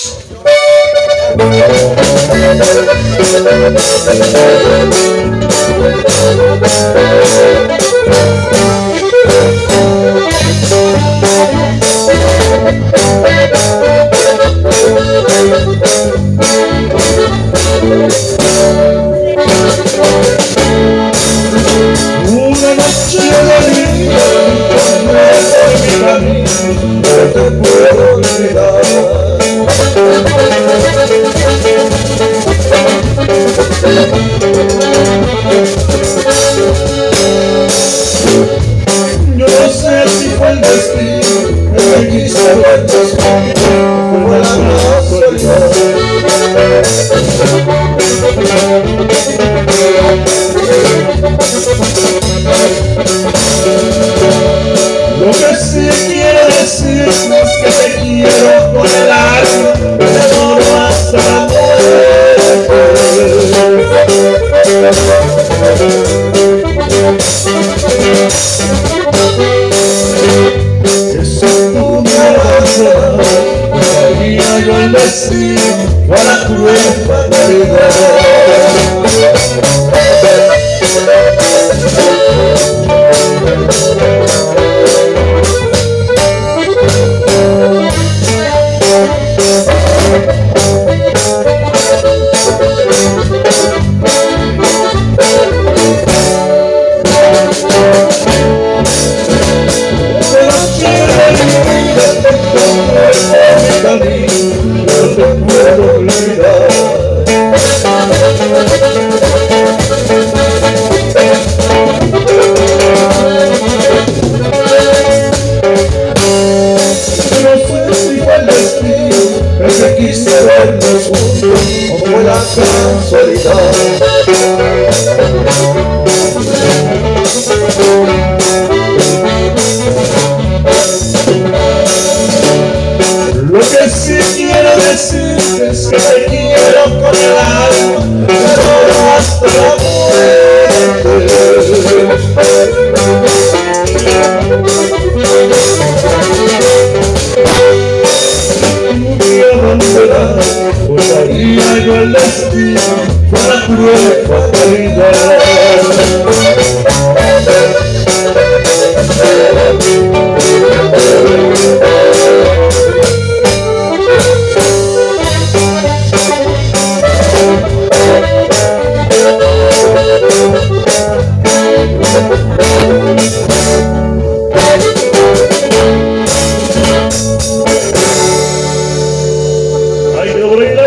Una noche de vida, no es mi camino, no te puedo olvidar. Yo no sé si fue el destino que me quiso ver conmigo, fue la casualidad. Lo que sí quiero decir es que te quiero con el alma, te adoro hasta la muerte. Que si tú me abrazas, daría yo el destino para tu fatalidad. No te puedo olvidar. No sé si fue el destino el que quise vernos juntos o fue la casualidad. Lo que sí quiero decir es que te quiero con el alma, te adoro hasta la muerte. Un día volverás, usaría yo el destino para cruel fatalidad. Ay, qué bonita.